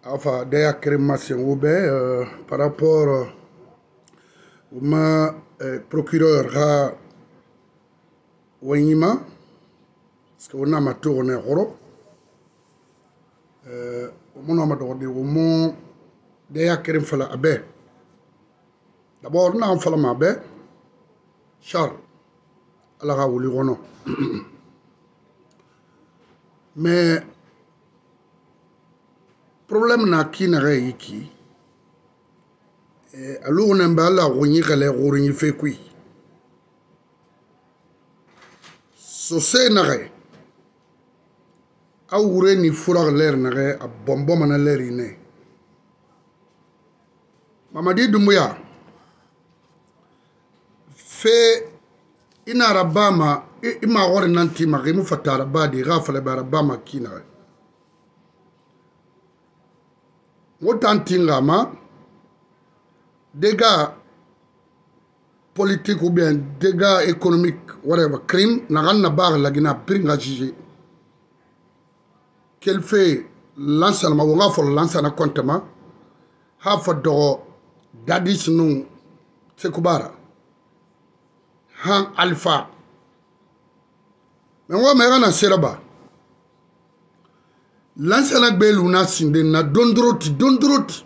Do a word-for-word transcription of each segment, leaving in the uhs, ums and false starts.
enfin des crémations ou bien par rapport euh, au ma euh, procureur à Wanyima parce que on a ma tourné Europe euh on a ma tourné au mon des crém fala abe d'abord on a fala ma abe Charles ala ga wuli gono mais problème na ki na ga yiki eh alu on mba la gonyi gale gorinyi fe kui so se na ga a wure ni fura ler na ga a bombo mana ler ine Mamadi Doumbouya fe ina rabama ima gore nanti magimu fatara badi gafale barabama kina wotanti ngama dégâts politiques ou bien dégâts économiques whatever crime naganna bar la gina pringa jiji qu'elle fait l'enseignement ou nga fol l'enseignement comptement ha fo do dadis nu sekubara han alpha mais wa mera na seraba lansana beluna sinde na dondroti dondroti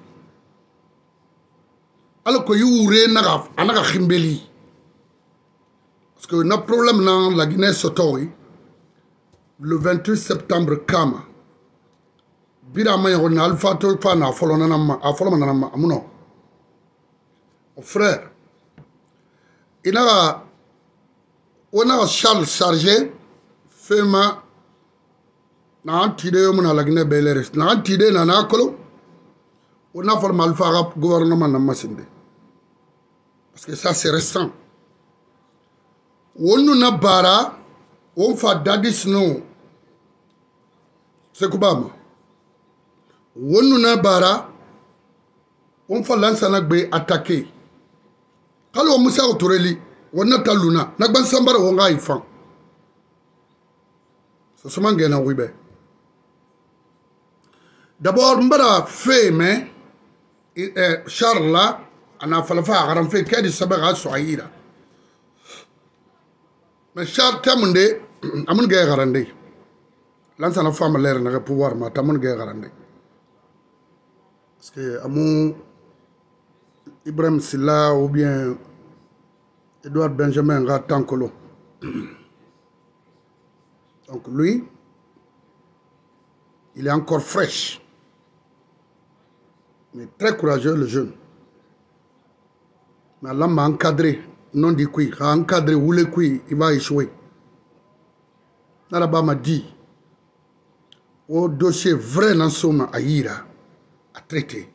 alko yure na anaka khimbeli parce que na problème na la Guinée sotori le vingt-huit septembre kama bira ma yon alpha to pa na folona na ma afolona na ma amuno mon frère il a on a Charles chargé fema na antide yo muna la Guinée beleres na antide na nakolo on a formé alpha rap gouvernement na masinde parce que ça c'est récent on na bara on fa dadis no c'est kubama on na bara on fa lansana gbe attaquer kalo musa otoreli on a taluna na ban sambara wonga ifan so suma ngena wibe d'abord mbara fait mais eh, Charles ana falafa garan fait kadi sabaga soaira mais Charles tamunde amun ga garande lansana fama leer na pouvoir ma tamun ga garande parce que amu Ibrahim Silla ou bien Edouard Benjamin Ratankolo. Donc lui, il est encore fraîche, mais très courageux le jeune. Mais là, m'a encadré, non dit quoi, a encadré où le quoi, il va échouer. Là-bas m'a dit, au dossier vrai dans son aïra à traiter.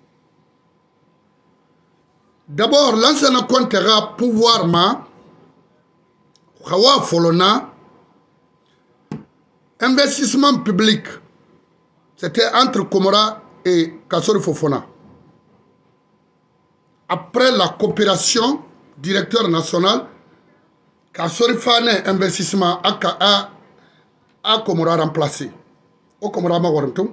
D'abord, l'ancien comptera pouvoir ma Khawa Folona investissement public. C'était entre Komora et Kassori Fofona. Après la coopération, directeur national, Kassori Fane investissement à, à, à Komora remplacé. Au Komora ma warantum.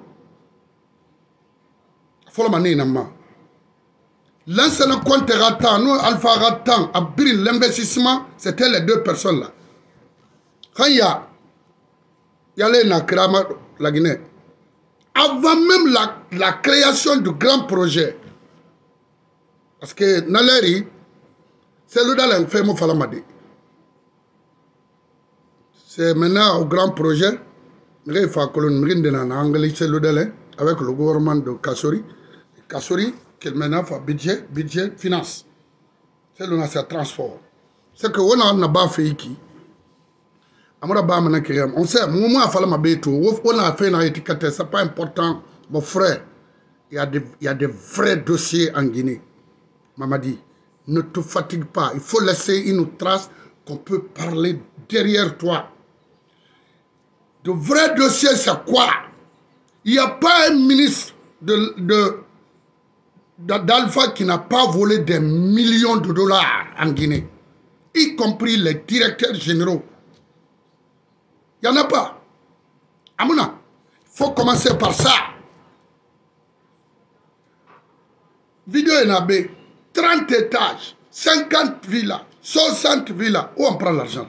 Foloma Ninama. L'ancien compte Ratan, nous, Alpha Ratan, a pris l'investissement, c'était les deux personnes là. Quand il y a, il y a les Nakrama, la Guinée, avant même la, la création du grand projet, parce que Naleri, c'est le dans l'infirme Falamadi. C'est maintenant au grand projet, avec le gouvernement de Kassori, Kassori, qui maintenant fait budget, budget, finance. C'est le nasa transport. C'est que on a pas fait ici. On sait, moi, on a fait une étiquette, c'est pas important, mon frère. Il y a des, il y a des vrais dossiers en Guinée. Mamadi, ne te fatigue pas. Il faut laisser une trace qu'on peut parler derrière toi. De vrais dossiers, c'est quoi? Il n'y a pas un ministre de, de d'Alpha qui n'a pas volé des millions de dollars en Guinée, y compris les directeurs généraux. Il n'y en a pas. Amouna, il faut commencer par ça. Vidéo est nabé. trente étages, cinquante villas, soixante villas. Où on prend l'argent?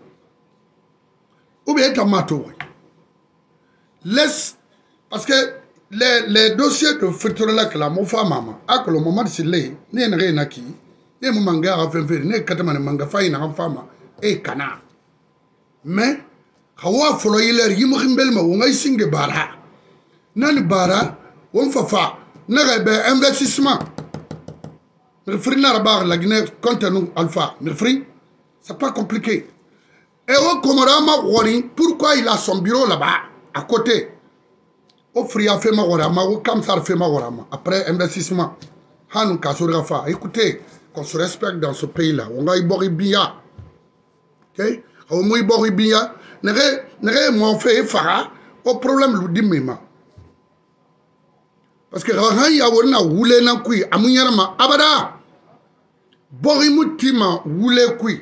Ou bien Tamato. Laisse. Parce que les, les dossiers de Fertorelak, la Mofa Mama, à que le moment de se lait, n'est rien acquis, n'est mon manga à faire, n'est qu'à manga faille en femme et cana. Mais, Hawa Foloiler, Yimrimbelma, on a singe bara. Nan bara, on fafa, n'a investissement. Le free n'a pas la Guinée contenu alpha. Le free, c'est pas compliqué. Et au Komorama Wari, pourquoi il a son bureau là-bas, à côté? Au free a fait ma warama, au Kamsar fait ma warama. Après investissement, Hanou Kasurafa. Écoutez, qu'on se respecte dans ce pays-là. On a Ibori Bia. Ok? On a Ibori Bia. N'est-ce mon fait Fara au problème l'oudimima. Parce que quand il y a un roulé dans le cou, à Mouniarama, Abada, Borimutima roulé cou.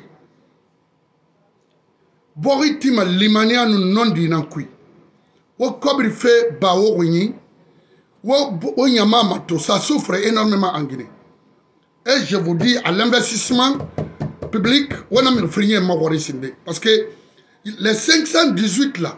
Boritima limania nous non dit dans le cou. Ou comme il fait Bao Wini, ou Yamama, ça souffre énormément en Guinée. Et je vous dis, à l'investissement public, on a mis le frier Mawarisinde. Parce que les cinq cent dix-huit là,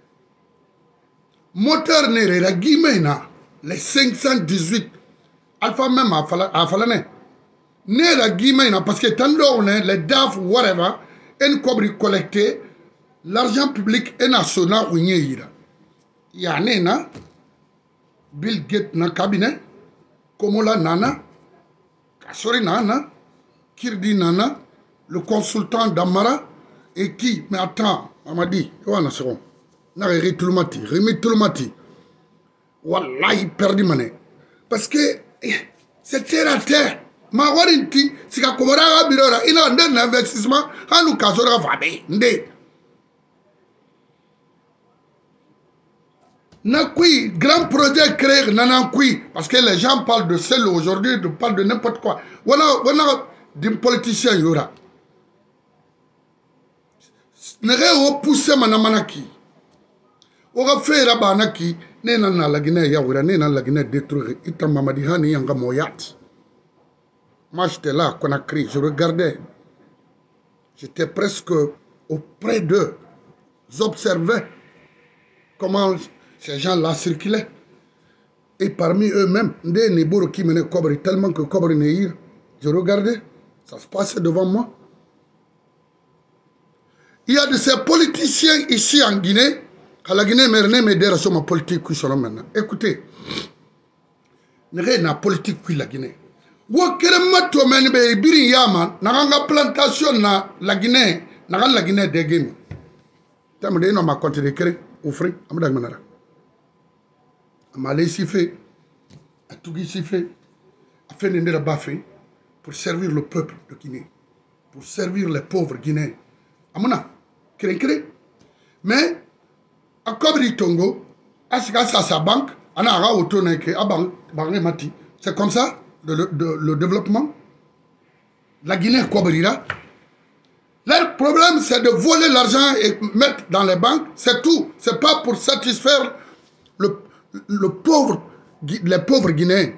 moteur n'est pas guimena. Les cinq cent dix-huit, alpha même à Falané. N'est la guimena parce que tant d'or, les D A F, whatever, en cobri collecté, l'argent public est national ou n'y il y a un Bill Gates na cabinet, Komola Nana, Kassori Nana, Kirdi Nana, le consultant d'Amara, et qui, mais attends, on m'a dit, on a second, n'a rien tout le matin, remis tout le matin. Wallah, il perd du monnaie. Parce que c'est terre à terre. Ma warinti, si ka komora birora, il a un investissement, à nous kasora vabe, nde. Nakui, grand projet créé, nanakui, parce que les gens parlent de celle aujourd'hui, ils parlent de n'importe quoi. Voilà, voilà, d'un politicien, il y aura. N'est-ce pas poussé manamanaki. On va faire rabanaki, n'est pas la Guinée, yawira, n'est pas la Guinée détruire. Ita mamadihani yanga moyat. Moi j'étais là, Conakry, je regardais. J'étais presque auprès d'eux. J'observais comment ces gens-là circulaient. Et parmi eux-mêmes, des Niboro qui menaient Kobri, tellement que Kobri Neir, je regardais, ça se passait devant moi. Il y a de ces politiciens ici en Guinée, à la Guinée, mais ne m'aidera sur ma politique qui sont maintenant. Écoutez, ne rien n'a politique qui la Guinée. Wo kerema to men be biri yama na plantation na la Guinée, na la Guinée de game. Tam de no ma compte de créer offrir amda manara. Amalé si fait, a tout si fait, a fait de la bafé pour servir le peuple de Guinée, pour servir les pauvres Guinéens. Amona, créer créer. Mais à Kobri Tongo, à sa banque, on a retourné que Abang, Mati. C'est comme ça le, le, le développement. La Guinée Kobrira. Leur problème, c'est de voler l'argent et mettre dans les banques. C'est tout. C'est pas pour satisfaire le, le pauvre, les pauvres Guinéens.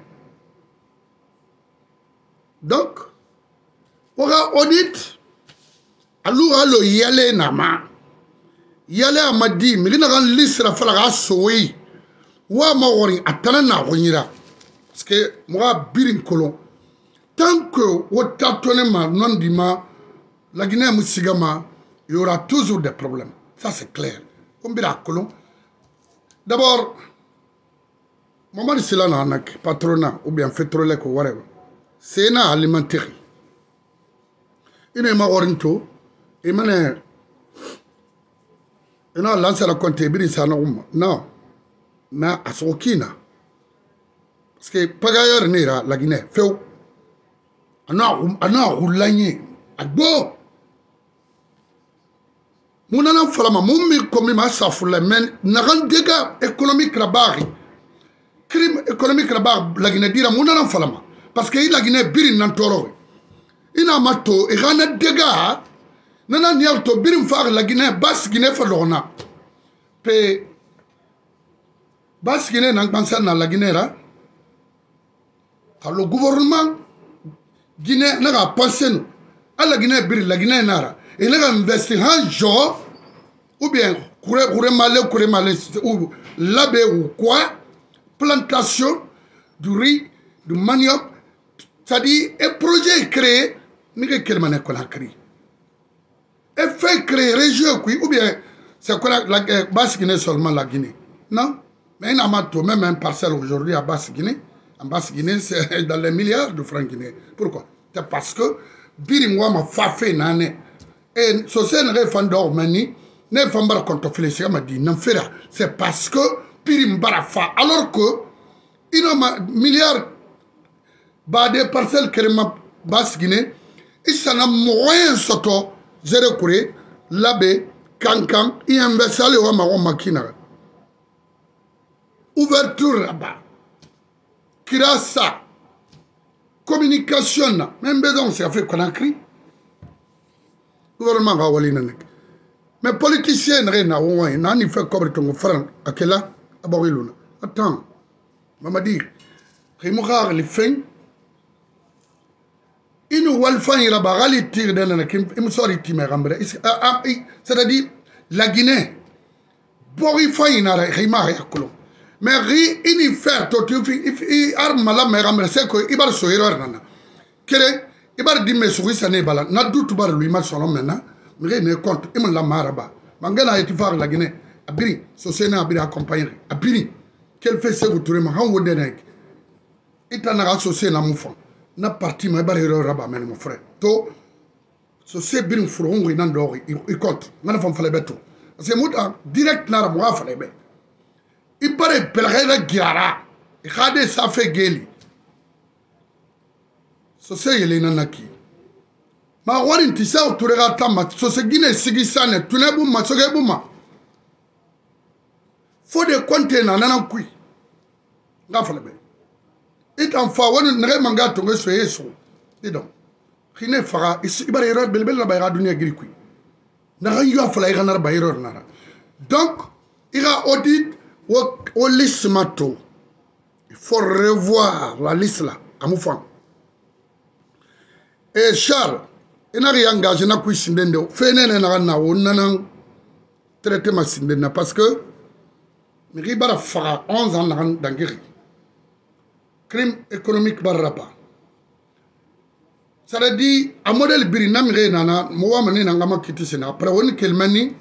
Donc, on a audit. Alors, alors, y aller nama. Yale amadi milina kan lisra falaga sowi wa ma wori atana na wonyira parce que moi birin kolon tant que wota tonema non dima la Guinée musigama il y aura toujours des problèmes, ça c'est clair. On bira kolon d'abord maman de cela na nak patronat ou bien pétrole ko whatever c'est na alimentaire ine ma worinto e mané et non, là, c'est la comptabilité, ça non. Non. Mais à ce qu'il parce que Pagayer n'est pas la Guinée. Fait où? Non, non, ou l'année. À go. Mon anan falama, mon mi comme ma safoule, mais n'a rien de dégâts économiques là-bas. Crime économique là-bas, la Guinée dira, mon anan falama. Parce que la Guinée birin n'entoro. Il n'a mato, et rien de dégâts. Nana nial to birim far la Guinée bas Guinée fa lona pe bas Guinée nang bansa na la Guinée ra le gouvernement guinéen n'a pas pensé nous. À la Guinée, la Guinée nara. Et il a investi un jour, ou bien, kouré malé, kouré malé, ou labé ou quoi, plantation du riz, du manioc, c'est-à-dire, un projet créé, mais quel manière qu'on a créé. Et fait créer région, ou bien, c'est quoi la basse Guinée seulement la Guinée. Non? Mais il y a même un parcelle aujourd'hui à basse Guinée. En basse Guinée, c'est dans les milliards de francs guinéens. Pourquoi? C'est parce que Biringwa m'a fait nané. Et ce c'est un référendum mani, ne fambara contre Félix m'a dit non faire. C'est parce que Birimbara fa alors que il y a un milliard de parcelles que ma basse Guinée, il s'en a moyen soto zéro couré, labé, cancan, il investit le wa ma makina. Ouverture là-bas. Kirasa. Communication. Même besoin, c'est fait qu'on a écrit. Gouvernement va aller nanek. Mais politiciens n'a ouin, n'a ni fait comme ton frère à quel là à Boriluna. Attends. Maman dit, Rimogar les fins. Il nous voit le fin, il a barré tir d'un anak, il me sort il rambre. C'est-à-dire, la Guinée, Borifa il n'a rien à colon. Mais ri ini faire to tu fi arme la me ramre c'est que ibar so erreur nana kere ibar di me so ça ne bala na doute bar lui ma solo maintenant mais ne compte im la maraba mangana eti far la Guinée abiri so c'est na abiri accompagner abiri quel fait c'est vous tourner ma han wonde nek itana ga so c'est na mufon na parti ma bar erreur raba men mon frère to so c'est bin furo ngui nan do i compte ngana fam fale beto c'est muta direct na rabo fale be il paraît pellerin Giara. Il a des affaires geli. So c'est il est nanaki. Ma wari tisa uturega tama. So c'est Guinée sigisane. Tunebuma sogebuma. Faut des conteneurs nanakui. Gafalebe. Et en fa wani nere manga tonge so yeso. Dis donc. Rine fara. Il va erreur belbel la bayra dunia grikui. Nara yu afala ira nara bayra nara. Donc il a audit. Au liste mato, il faut revoir la liste là, à Moufang. Et Charles, il n'a rien engagé dans le Sindendo. Fene n'a rien traité ma Sindenda parce que Miriba fera onze ans dans Guéry. Crime économique barrapa. Ça veut dire, à modèle Birina Mirenana, moi, je n'ai pas quitté Sénat. Après, on est mani.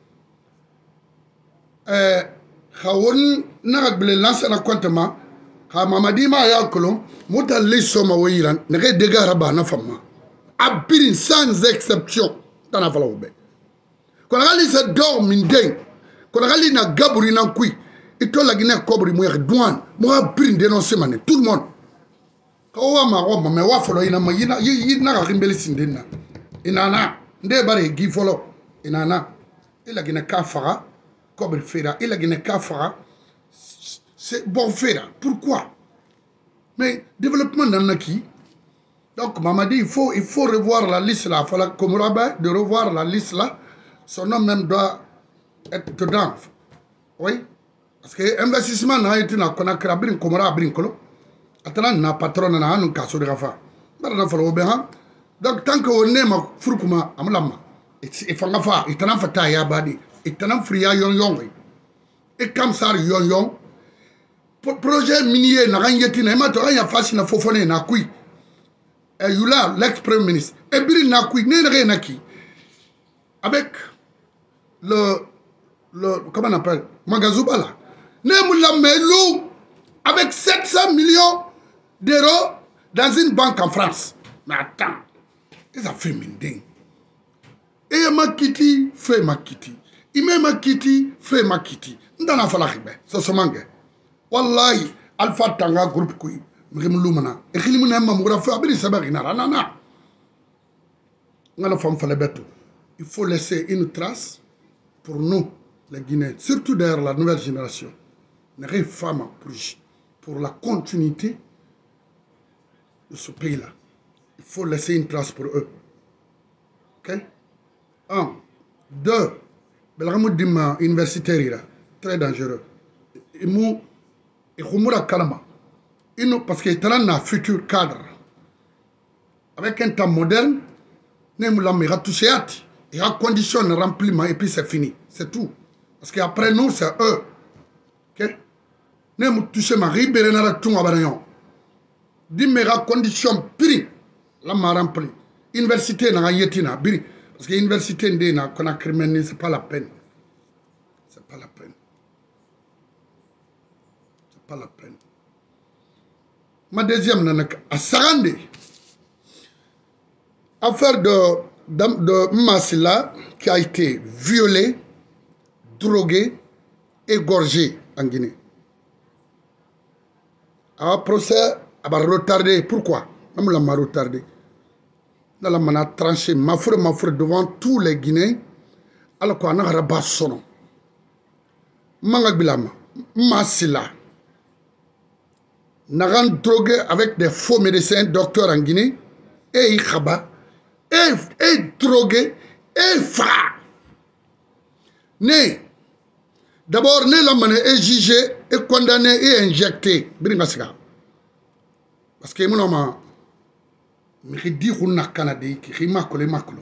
Khawon narak bele lancer na comptement ha mamadi ma ya kolon muta leso ma wiran ne ga dega raba na fama abirin sans exception tana fala obe ko ngali sa dor min den ko ngali na gaburi na kui ito la gina kobri mo ya douane mo abirin dénoncer mané tout le monde ko wa ma ko ma me wa folo ina ma yina yina ga rimbeli sindena inana nde bare gi folo inana ila gina kafara comme il fait là, il a gagné Kafara, c'est bon fait là. Pourquoi? Mais développement dans Naki. Donc, maman dit, il faut, il faut revoir la liste là. Il faut comme rabbin de revoir la liste là. Son nom même doit être dedans. Oui? Parce que l'investissement n'a été là, qu'on a créé un comme rabbin, attendant, n'a patron, n'a un cas de rafa. Donc, tant qu'on est ma frucuma, amlama, il faut faire, il t'en a fait taille à badi. Et t'en as fria yon yon. Et comme ça, yon yon. Projet minier, n'a rien yéti, n'a rien facile à fofone, n'a kui. Et you là, l'ex-premier ministre. Et Bill n'a kui, n'est rien à qui. Avec le, le, comment on appelle, Magazouba là. N'est moula melou. Avec sept cents millions d'euros dans une banque en France. Mais attends. Ils ont fait mine dingue. Et ma kitty, fait ma kitty. Il m'a quitté, fait ma kitty. Ndana fala khibe. So somange. Wallahi, alpha tanga groupe kui. Mrimlumana. E khilimuna ma mura fa abiri sabagina nana. Ngala fam fala beto. Il faut laisser une trace pour nous les Guinéens, surtout derrière la nouvelle génération. Une femme pour pour la continuité de ce pays-là. Il faut laisser une trace pour eux. OK? Un, deux. Belgamoudima universitaire très dangereux. Imu ikhumura kalama. parce qu'il y a un futur cadre. Avec un temps moderne, il y a touché, il y a conditions de remplissement et puis c'est fini. C'est tout. Parce qu'après nous, c'est eux. Ok? Nous avons touché ma ribéré dans la tombe à Barayon. Dis mes conditions prix. La ma rempli. Université n'a yetina. Parce que l'université n'a qu'on a criminalisé, c'est pas la peine. C'est pas la peine. C'est pas la peine. Ma deuxième nanak à Sarandé. Affaire de, de, de Massila qui a été violé, drogué, égorgé en Guinée. Un procès a retardé. Pourquoi? Même la m'a retardé. Dans la m'a tranché, ma frère, ma frère, devant tous les Guinéens. Alors qu'on a rabat son. Mangabilama, Massila. N'a drogué avec des faux médecins, docteurs en Guinée. Et il khaba. Et, et drogué. Et fa. Né. D'abord, né la mané est jugé, et condamné et injecté. Parce que mon homme, je dis qu'on a Canadien qui macule macule.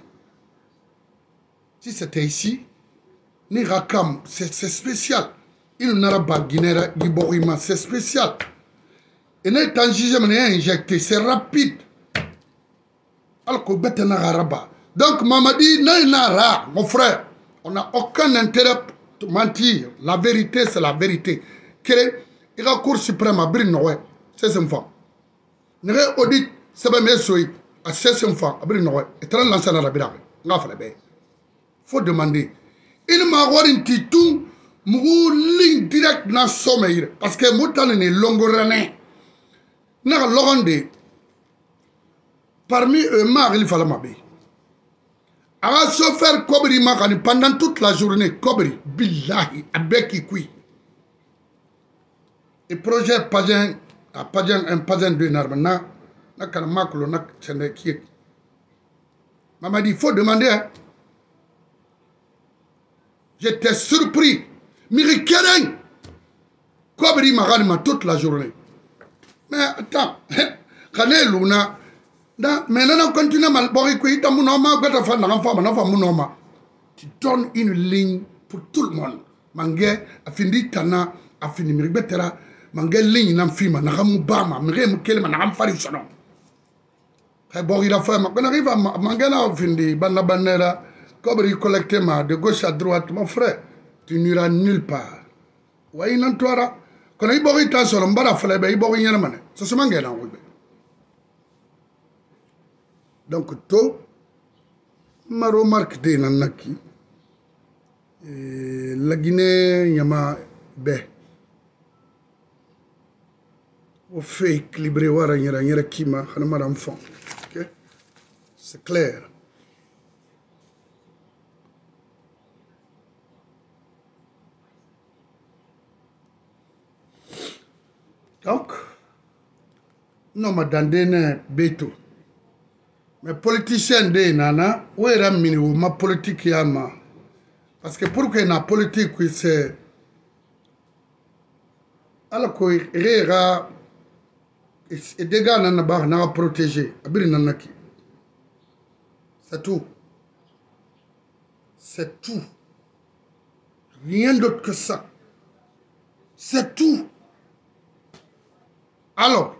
Si c'était ici, ni rakam, c'est spécial. Il n'a pas guinéra, c'est spécial. Et n'est pas jugé, mais injecté, c'est rapide. Alors que bête n'a pas. Donc, Mamadi, n'a mon frère, on n'a aucun intérêt. Mentir, la vérité c'est la vérité. Quelle est la Cour suprême à Brinoé, c'est un enfant. N'est audit, c'est pas mes souhaits à seize enfants à Brinoé. Et très l'ancien arabien, n'a pas fait. Faut demander. Il m'a avoir une titou, mou ligne direct dans sommeil. Parce que Moutan est longorané. N'a l'orandé. Parmi eux, Mar, il fallait m'habiller. A chauffeur Kobri Makani pendant toute la journée, Kobri, billahi, avec Ikui. Et projet Pajan, Pajan, un Pajan de Narmana, n'a qu'un maclo, n'a qu'un qui est. Maman dit, il faut demander. Hein. J'étais surpris. Miri Keren, Kobri Makani toute la journée. Mais attends, quand est Luna? Mais là, on continue à malborer. Tu donnes une ligne pour tout le monde. Mangé, a fini Tana, a fini Miribetera, Mangé ligne n'a fima, n'a pas Mubama, Mirem Kelma, n'a pas fallu son nom. Bon, il a fait, quand on arrive à Mangana, a fini, Bana Banera, comme il collecte ma de gauche à droite, mon frère, tu n'iras nulle part. Ouais, il en toira. Quand il boit, il sur un bar à Flebe, il boit une main. Ça se mangue là, oui. Donc, to, ma remarque de Nanaki, la Guinée, yama be. Au fait équilibré, wara yara yara kima, hanama enfant. Ok? C'est clair. Donc, non, madame Dene Beto. Mais politiciens de nana, où est la minimum ma politique yama? Parce que pour que la politique c'est alors que rera et des gars n'en a n'a protégé, abri nanaki. C'est tout. C'est tout. Rien d'autre que ça. C'est tout. Alors.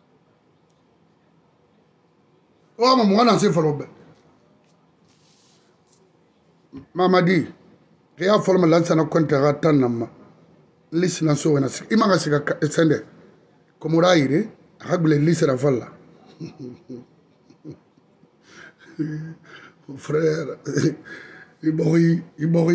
Oh, maman, on a fait follow-up. Maman dit, il y a formé l'ancien compte à Tanama. Listen à so. Il m'a dit que c'est comme on a dit, il a dit listen à Falla. Frère, il boit, il boit.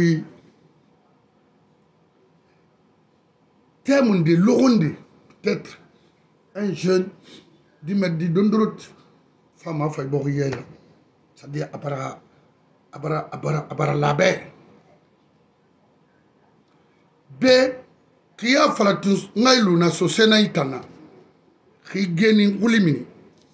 Terme de l'Oronde, peut-être un jeune, dit me dit d'Ondroute. Femme a fait bourrier, c'est-à-dire abara, abara, abara, abara la baie. B, qui a fallu tous, naïluna, so sénaïtana, qui gagne oulimini.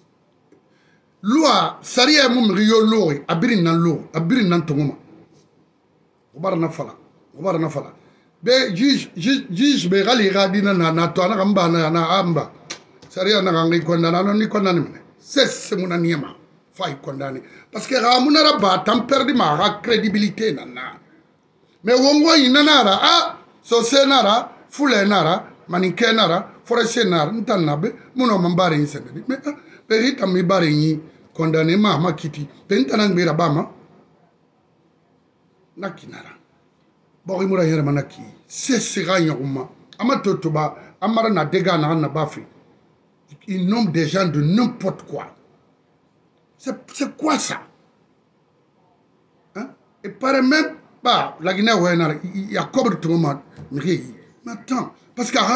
Loi, saria mum rio loi, abirin nan lo, abirin nan tongoma. Obar na fala, obar na fala. B, juge, juge, juge, be gali radina na na to na gamba na na amba. Saria na ngi condamné non ni condamné c'est c'est mon anima fay condamné parce que ramuna raba tam perdi ma ra crédibilité nana mais wongo inanara ah so senara fule nara maninke nara forese nara ntanabe muno mambare insende mais perita mi bare ni condamné ma ma kiti pentana ngira bama nakinara bori mura yere manaki c'est sera nyoma amatotoba amara na dega na na bafi. Ils nomment des gens de n'importe quoi. C'est quoi ça? Hein? Et par même, bah, la Guinée, il y a combien de moments? Mais attends, parce que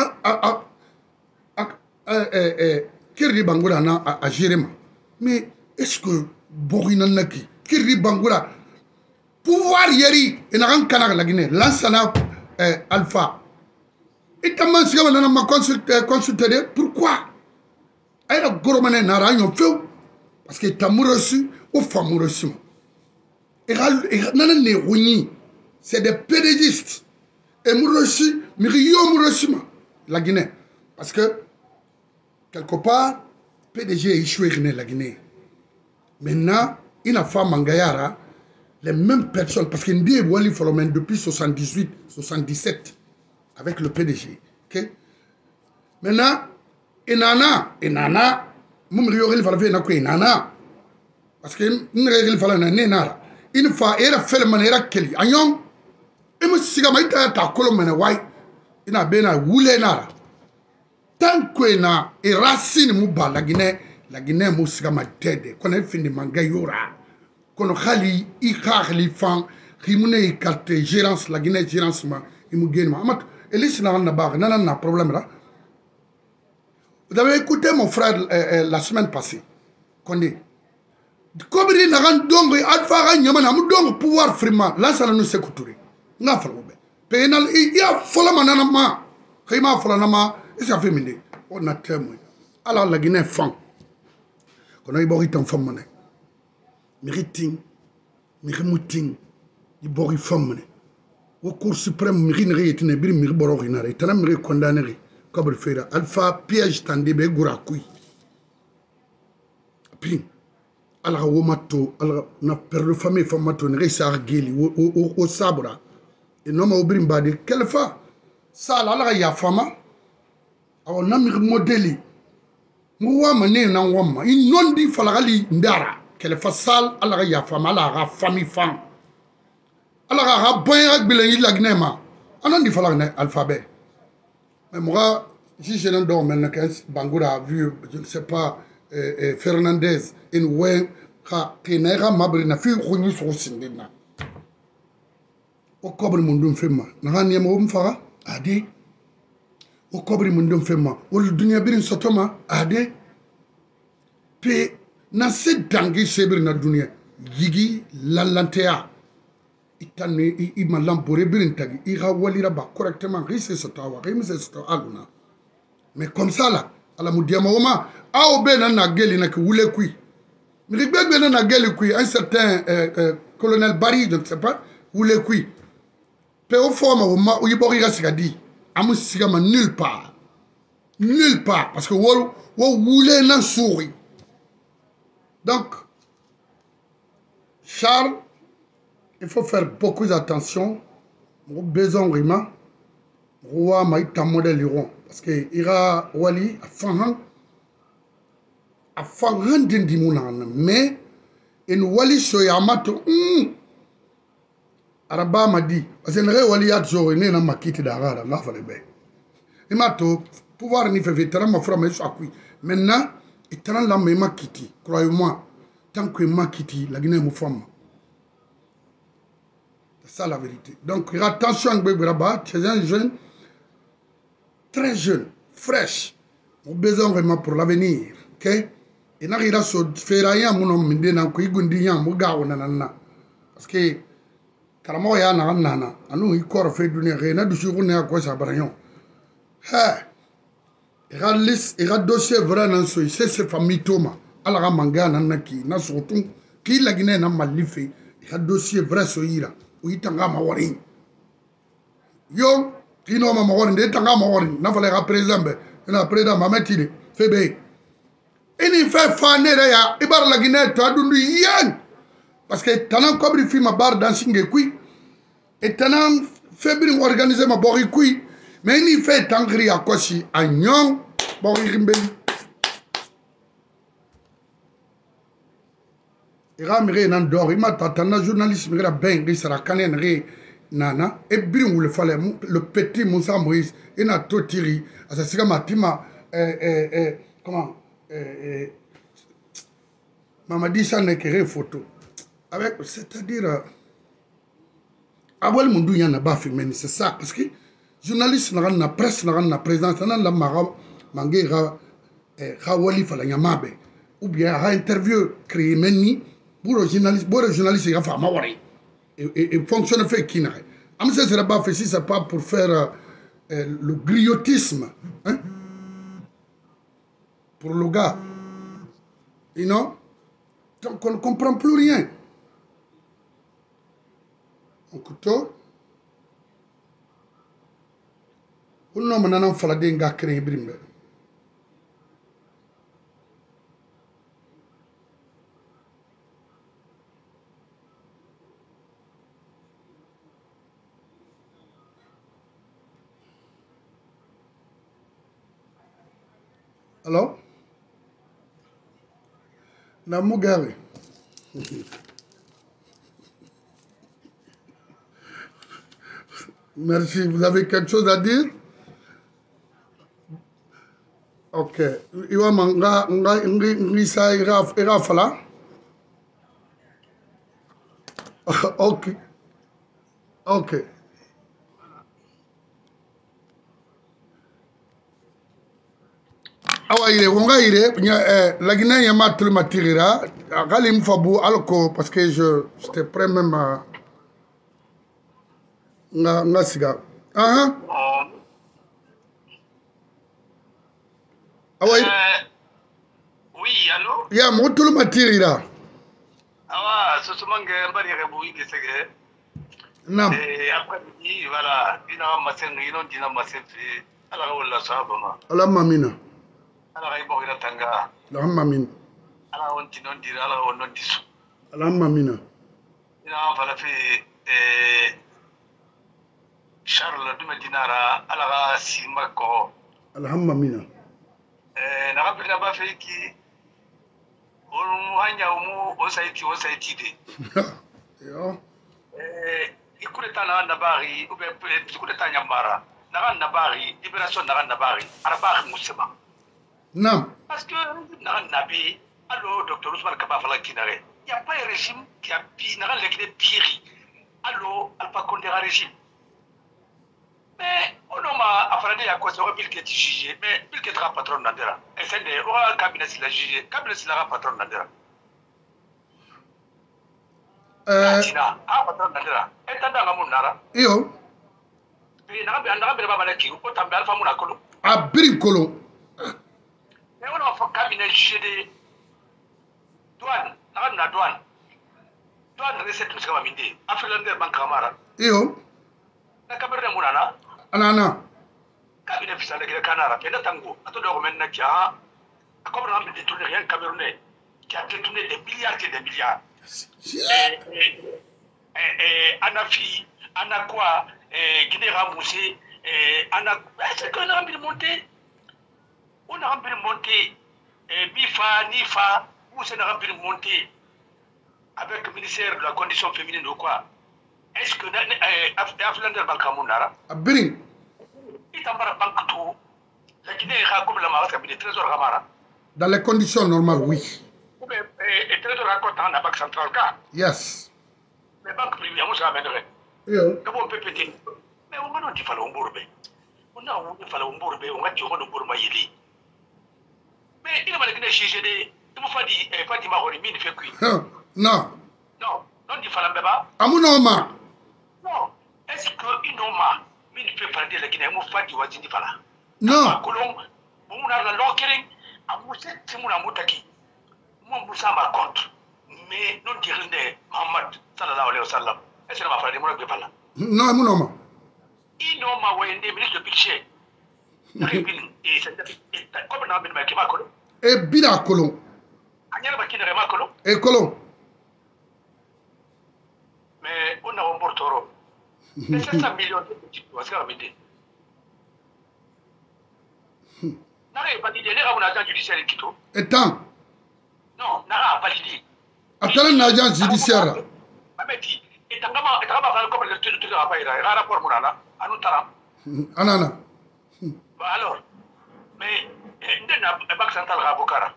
Kirri Bangoura a géré. Mais est-ce que Borina Naki, Kirri Bangoura, pouvoir yeri, et n'a rien qu'à la Guinée, l'ansana Alpha. Et comment si on a consulté, pourquoi? Aïe, goromane nara yon feu parce que t'amour reçu ou femme reçu. Et nan ne rouni, c'est des pédégistes. Et mou reçu, miriyo mou reçu la Guinée. Parce que quelque part, P D G est échoué la Guinée. Maintenant, il a fait Mangayara, les mêmes personnes, parce qu'il y a Wali Folomen depuis soixante-dix-huit, soixante-dix-sept avec le P D G. Okay? Maintenant, inana inana mum riyogil fala fe na ko inana parce que nregil fala na ne nara in fa era fel manera keli anyon e mo siga mai ta ta kolo mena wai ina bena wule nara tant que na e racine mu ba la Guinée la Guinée mo siga ma dede kono findi manga yora kono khali i khali fan khimune i carte gérance la Guinée gérance ma imu genma amat elisi na na ba na na problème là. Vous avez écouté mon frère euh, euh, la semaine passée. Condé. Comme il n'a pas de alpha, il n'y a pas de pouvoir vraiment. Là, ça nous s'écoute. Il y a folle manama. Il y a folle manama. Et ça fait mine. On a témoin. Alors la Guinée fan. Quand on a eu un femme mané. Mériting. Mériting. Il y a une femme mané. Au cours suprême, mérine est une bille mirbororina. Et t'as même condamné. Comme faire alpha piège tandé be gurakoui puis ala womato ala na perle famille famato ne resa geli o o o sabra et non ma obrim badi quelle fois ça ala ya fama aw na mi modeli mu wa mané na wamma in non di falagali ndara quelle fois sal ala ya fama ala ga famille fam ala ga boy ak bilen la gnema anan di falagne alphabet. Mais moi, si je n'en dors maintenant qu'un Bangoura a vu, je ne sais pas, euh, euh, Fernandez, une oué, qui n'a pas mabri, n'a fait une sur le cinéma. Au cobre mon fait ma, n'a rien à faire, a dit. Au cobre mon fait ma, au dunia bin sotoma, a dit. Puis, n'a c'est dangi sebir na dunia, yigi lalantea. Itane, il m'a lamboré bin tagi, il a walira ba correctement, risque sotawa, risque sotawa aluna. Mais comme ça là, à la moudiama oma, a obé na geli na ki wule kui. Mais les bébés na geli kui, un certain euh, euh, colonel Barry, je ne sais pas, wule kui. Pe au forme oma, ou yibori rasigadi, amu sigama nulle part. Nulle part, parce que wou wou wule na souris. Donc, Charles, il faut faire beaucoup d'attention. Mon besoin vraiment, roi maïta modèle liron. Parce que ira wali a fanhan a fanhan dindi mounana mais en wali soyamato hum araba madi parce que ne wali ya zo ne na makiti d'arara na fale be et mato pouvoir ni fait vétéran ma frère mais so akui maintenant et tant la me makiti croyez-moi tant que makiti la Guinée mo femme c'est ça la vérité. Donc attention à Bébraba, c'est un jeune très jeune, fraîche. On a besoin vraiment pour l'avenir. Ok? Et n'a rien à faire rien, mon homme, mais n'a pas eu de mon gars, parce que, carrément, il y a un nana. À nous, il corps fait du nez, rien du jour, on est à quoi ça braillon. Hey! Il y a liste, il y a dossier vrai dans ce, c'est ce famille Thomas. Alors, manga, n'a qui, n'a surtout, qui la Guinée n'a mal liffé. Il y a dossier vrai sur Ira, où il t'en a ma waring. Yo! Qui n'a pas mort, il tanga mort, n'a pas l'air à président, il a président, ma métier. Fébé. Ini fait fanere ya ibar la Guinée to adundu yen. Parce que tanan kobri fi ma bar dancing e kui. Et tanan febri organiser ma bori kui. Mais ini fait tangri à kosi a nyon bori rimbeli. Ira mire nan dor ima tatana journaliste mire ben ri sara kanen ri nana e birin wule fale le petit Moussa Moïse ina to tiri asa siga matima eh eh eh comment eh eh Mamadi Sane kéré photo avec c'est-à-dire awal mundu yana ba filmé c'est ça parce que journaliste na na presse na na présidence na la mara mangera eh khawali fala nyamabe ou bien ha interview créé meni pour le journaliste pour le journaliste il va mawari et et fonctionne fait qui n'a am ça sera pas fait si c'est pas pour faire euh, le griotisme hein pour le gars you know donc on ne comprend plus rien un couteau on n'a pas fait la denga créer brimbe. Alors Namugari. Merci. Vous avez quelque chose à dire? Ok. Iwa manga nga ngisa ira ira fala. Ok. Ok. Awa ire wonga ire eh, la Guinée yama tout le matirira agali mfabu alko parce que je j'étais prêt même à nga nga siga. Ah ah. Awa ire. Euh, oui, allô? Ya mo tout le matirira. Ah, ce moment que mbari rebuyi kesege. Nam. Et après midi, voilà, ina masen ino dina masen fi ala wala sahaba ma. Ala mamina. Ala ay bo ina tanga. Ala mamina. Ala on tinon dira ala on non disu. Ala mamina. Ina fala fi eh Charles de Medinara ala ga sima ko. Ala mamina. Eh na ga ba fi ki on hanya umu o saiti o saiti de. Yo. Eh ikuleta na nabari ube ikuleta nyambara na nabari libération na nabari arabari musema Non. parce que na nabi allo docteur Ousmane Kaba fala kinare il y a pas un régime qui a pi na le qui piri allo alpha Condé régime mais on a affaire à cause de Bill Gates jugé mais Bill Gates sera patron d'Andera et c'est des au cabinet la jugé cabinet sera patron d'Andera Euh Tina ah patron d'Andera et tanda ngamun nara yo. et na ba na ba ba ba ki o tambe alpha muna kolo A bricolo. mais on a fait cabinet jugé de douane na na douane douane recette musika maminde afrilander bank kamara Yo. na kamera muna na Anana. cabinet fisale ke kanara pe na tango ato do men na kia comme on a détourné rien camerounais qui a détourné des milliards et des milliards et et et anafi anakwa et Guinée remboursé et anak est-ce qu'on a rempli monter on a rempli monter et bifa nifa où c'est rempli monter avec le ministère de la condition féminine ou quoi est-ce que Afrilander Bank Amunara A brin. il t'embara banque tout la Guinée a comme la marque de trésor Ramara Dans les conditions normales, oui. et trésor raconte dans la banque centrale car Yes. mais banque privée on s'amènerait Yo. comment on peut péter mais on va nous faire un bourbe on a on faire un bourbe on va dire on va bourbe yili mais il va le Guinée juger des il faut dire pas dire mahori mine fait quoi Non. non non dit fala beba Amunoma. non est-ce que inoma mine fait parler la Guinée mo fadi wazindi fala Non. kolon on a la lokering amu c'est timuna mutaki mo musa ma compte mais non dire ne Muhammad sallallahu alayhi wa sallam est-ce que ma fala de mo be fala Non, amunoma. inoma wende ministre de budget Comme on a mis le Makolo. Et Bira Colon. Et Colon. Mais on a un bon taureau. Et sept cents millions de petits doigts, c'est rabidé. N'a pas validé, les agents judiciaires et Kito. Et tant. Non, n'a pas validé. Attends, un agent judiciaire. Mameti, et t'as pas et t'as pas comme le truc de la paille, il rapport Mourana, à nous taram. Anana. Alors, mais la Banque centrale Rabokara.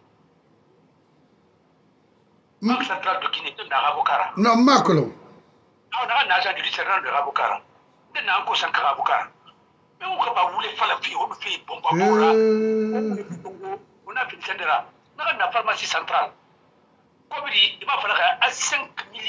Banque centrale de Guinée, de Rabokara. Non, Macolo. On a un agent judiciaire de Rabokara. De Nanko Sankara Rabokara. Mais on ne peut pas vouloir faire la fille, on fait bon bon on a fait une sendera. On a une pharmacie centrale. Comme il il m'a fallu à cinq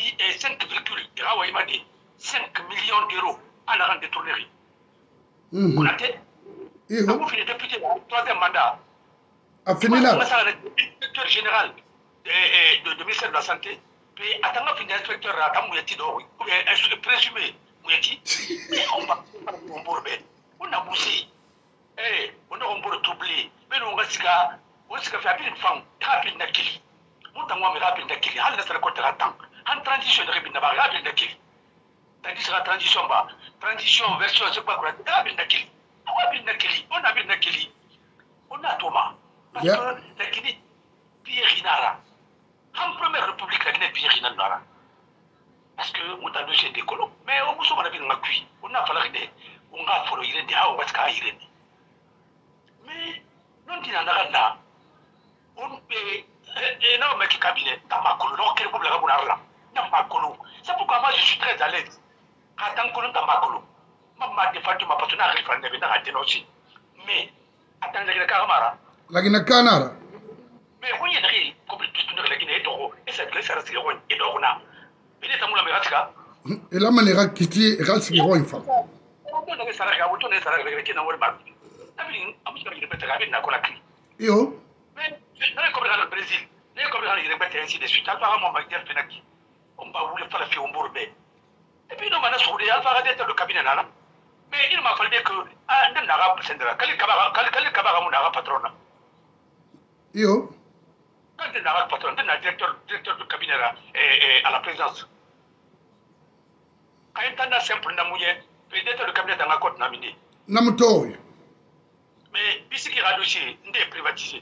millions d'euros en arrêt de tournerie. On a fait. On a fini député, troisième mandat. A fini là. On a le directeur général de ministère de la Santé. Puis, attends, on a fini inspecteur à Mouyati d'Ori. Ou bien présumé Mouyati. On va on on a bossé. Eh, on a un peu troublé. Mais on va se faire on se fait une femme, rapide d'acquis. On a un rapide d'acquis. On a le côté latent. En transition de rapide d'acquis. Tandis que la transition va. Transition version, c'est quoi rapide d'acquis. Rapide d'acquis. On a rapide d'acquis. On a Thomas. Parce que la Guinée, Pierre Rinara. En première république, la Guinée, Pierre Rinara. Parce que on a dossier des colons. Mais on a bien cuit. On a fallu des. On a fallu des hauts parce qu'il y a mais non, il y en a là. On peut. Et non, mais qui cabinet, dans ma colonne, non, quel problème on a là. Dans ma colonne. C'est pourquoi moi je suis très à l'aise. Attends, colonne dans ma colonne. Maman défendu ma partenaire référendum dans la dénonce. Mais, attends, la Guinée Caramara. La Guinée Canara. Mais oui, il y a des comme tout le monde la Guinée et ça laisse rester le roi et d'Orona. Mais les Tamoula Meratka. Et la manière qui est reste le roi, une femme. On donne les salaires, on donne les salaires avec qui n'a pas de Yo. mais comme dans le Brésil, comme dans le répète ainsi de suite, apparemment, on va vouloir faire la fille au Bourbe. Et puis, nous, on a soudé, Alpha Radette, le cabinet, mais il m'a fallu que un arabe, quel cabara, mon arabe patron. Yo. Quand un arabe patron, un directeur du cabinet à la présidence. Quand un temps simple, namouye, peut-être le cabinet dans la côte naminé. Namutoy. Mais ici qui a dossier, il est privatisé.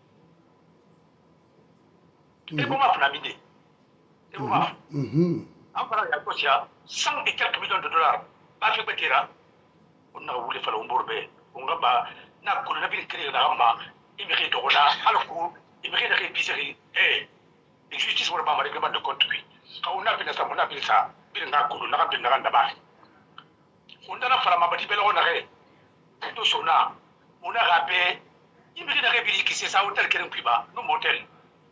Et comment on a miné? Et comment en parlant de la cent et quelques millions de dollars, pas fait péter on a voulu faire un bourbe, on a pas, n'a qu'on a bien créé la rama, il mérite de rona, alors qu'il mérite de réviser, et la justice pour le règlement de compte. Quand on a fait ça, on a fait ça, il n'a qu'on a fait un d'abord. On a fait la mabadi belle on a fait, tout son âme. On a rappelé, il mérite de réviser qui c'est ça, hôtel qui est un plus bas, nous motel.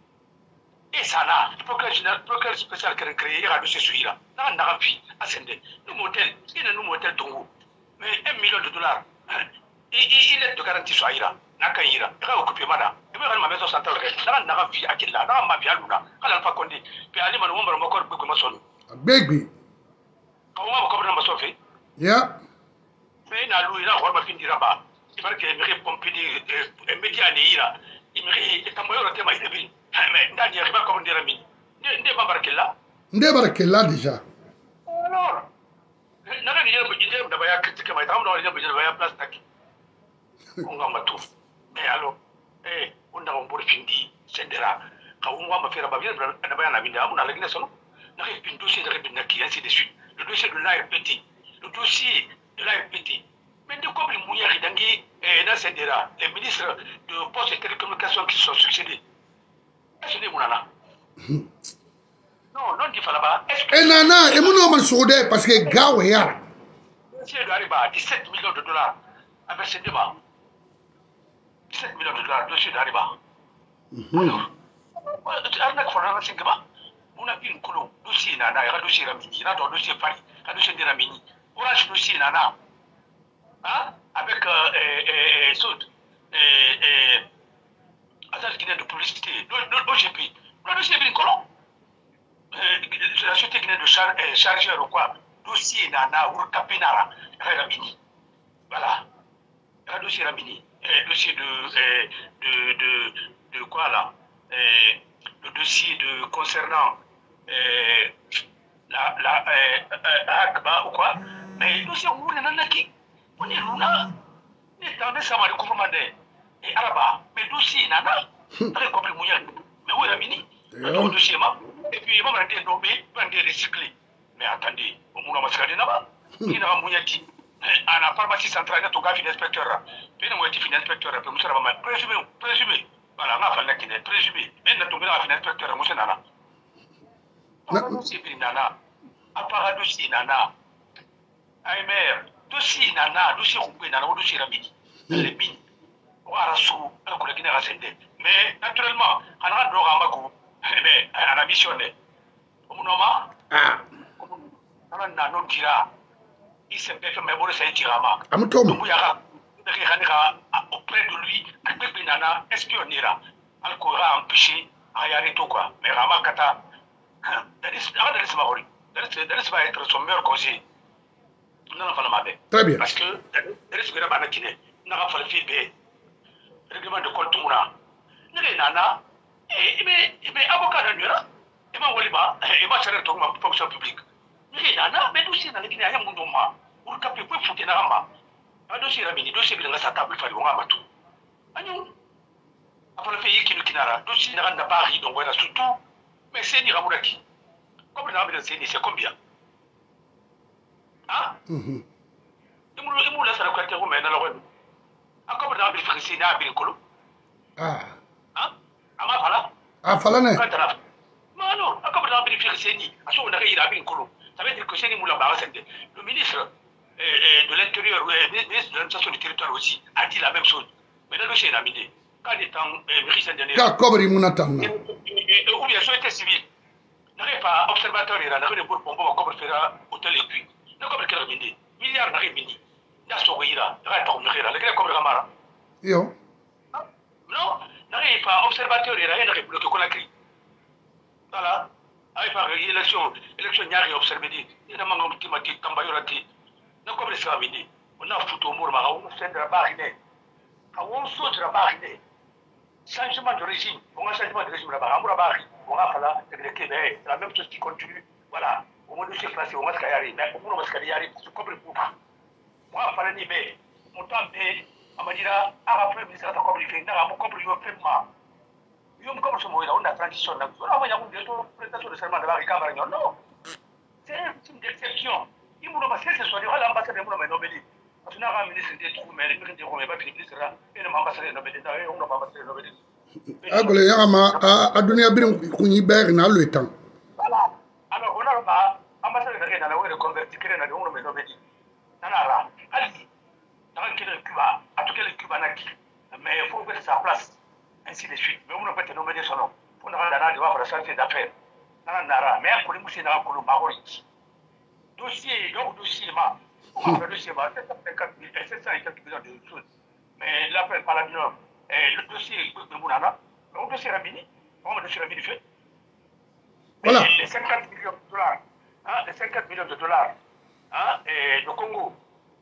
Et ça là, le procureur spécial qui a créé, il a dossier celui-là. N'a n'a pas fini, ascendé. Nous motel, il a nous motel Tongo. Mais un million de dollars, il est de garantie sur Aïra. N'a qu'à Ira, il a occupé Mana. Il va ma maison centrale, n'a n'a pas fini à Killa, n'a pas fini à Luna, à l'Alpha Condé. Puis aller mon nombre de mon corps, beaucoup de maçon. Baby. Comment on va comprendre ma sophie? Yeah. Mais il a loué, il a remis fin d'Iraba. Il va qu'il mérite pomper des médias à Neira. Il mérite, il moyen de thème à Irebi. Mais Ndani n'arrive pas comme dire à mi. Ndé Babarakella. Ndé Babarakella déjà. Alors, n'a rien de dire de Baya critique, mais t'as pas de Baya plastique. On va me tout. Mais alors, eh, on a un bon findi, Sendera. Quand on va me faire Babia, on a Baya Naminda, on a la Guinée Solo. N'a rien de dossier de Rébinaki, ainsi de suite. Le dossier de l'A R P T. Le dossier de l'A R P T. Mais de quoi les mouillères d'Angui et Nassendera, les ministres de Poste et Télécommunications qui sont succédés. Est-ce que vous là? Non, non, il fallait pas. Et Nana, et mon homme soudé parce que Gawaya. Monsieur de Hariba, dix-sept millions de dollars avec ce débat. dix-sept millions de dollars, dossier de Hariba. Alors, arnaque Forana Singaba. On a une colon, dossier Nana, il y a dossier Ramini, il y a un dossier Fari, il y a dossier de Ramini. Orange dossier Nana. Hein? Avec Soud. Et. Agence guinéenne de publicité, l'O G P, le dossier est bien colon. La société guinéenne de chargeur ou quoi, dossier Nana, ou Capinara, Ramini. Voilà. un dossier Ramini, un dossier de, euh, de, de, de quoi là, euh, le dossier de concernant euh, la, la, euh, euh, Akba ou quoi, mais le dossier où on est qui, on est là, on est dans des samari gouvernement et Araba, mais le dossier nana, très compris mouillé, mais où est Ramini, le dossier ma, et puis il va me rendre nommé, il va me recycler, mais attendez, on m'a mascaré là-bas, il n'a mouillé dit. À la pharmacie centrale, il y a un inspecteur. Il y a un inspecteur. Présumé, présumé. Voilà, on a fait un présumé. Mais il y a un inspecteur. Il y a un dossier nana. À part un dossier nana. Un maire. Dossier nana. Dossier coupé nana. Dossier ramini. Les mines. On a reçu un collègue qui n'a pas. Mais naturellement, on a un droit à Magou. Mais on a missionné. On a un nanon qui a. Il s'est fait mais bon c'est tirama Amutoma auprès de lui avec Benana espionnera alcoora empêché à y arrêter quoi mais Rama Kata Daris Daris Maori Daris va être son meilleur conseiller non pas la très bien parce que Daris Gira Banakine n'a pas fait bé règlement de compte mouna ne nana et mais mais avocat de nura et ma waliba et ma serre to ma fonction publique mais nana mais dossier na lekina ya mundu ma pour capter pour foutre na ma un dossier ramini dossier bi nga sa table fa nga matu anyu après fait yiki kinara dossier na na Paris donc voilà surtout mais c'est ni ramuraki comme na bi c'est c'est combien ah mhm imu imu la sala kwate ko mais na la ko akaba na bi fixé na bi ko ah ah ama fala ah fala ne non non akaba na bi fixé ni aso na ga ira bi ko ça veut dire que c'est le ministre euh, de l'Intérieur, le ministre de l'administration du territoire aussi, a dit la même chose. Mais dans le dossier Namidé, quand il est en ministre de l'Intérieur, ou bien société civile, n'arrive pas observateur, il n'a rien pour bomber comme faire hôtel et puis. Non, comme le Namidé, milliards n'arrive mini. Il y a ce qu'il y a, il y a un milliard, le gars comme le Gamara. Yo. Non, n'arrive pas observateur, il n'a rien pour le Conakry. Voilà. Avec par l'élection, l'élection n'y a rien observé. Il y a un moment qui m'a dit, Kambayorati, non comme les Savini, on a foutu au mur, on a fait de la barrière. On saute de la barrière. Changement de régime, on a changement de régime là-bas, on a barrière, on a fait là, c'est la même chose qui continue. Voilà, au moins de se placer, on va se carrer, mais au moins on va se carrer, c'est comme le coup. Moi, il fallait dire, mon temps, on m'a dit là, à la fin, mais ça a compliqué, on a compris, on fait mal. Yo me comme on a transition là. On a une présentation de serment de la Ricard. Non. C'est une déception. Il m'a dit que ce soit l'ambassade de mon Nobel. Parce que nous ministre des Trous, mais le ministre des ministre là, et l'ambassadeur de Nobel, on n'a pas ambassadeur de Nobel. Agole yama a dunia birin kunyi ber na le temps. Voilà. Alors on a pas ambassadeur de Nobel na le convertir na le on Nobel. Nana Ali. Dans quel Cuba, à tout quel Cuba n'a qui. Mais il faut mettre sa place. Ainsi de suite. Mais on ne peut pas nommer son nom. On a un droit pour la santé d'affaires. On a un mais on a un peu de dossier, donc dossier, on a un dossier, sept cent et quelques millions de choses. Mais l'appel par la Nord, le dossier de Mounana, le dossier Ramini, on a le dossier Ramini fait. Voilà. Les cinquante millions de dollars, hein, les cinquante millions de dollars, hein, et le Congo,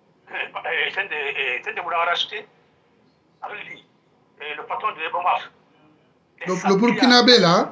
c'est de Mounana racheté, avec lui. Et le patron de Bomas. Le, le Burkinabé là.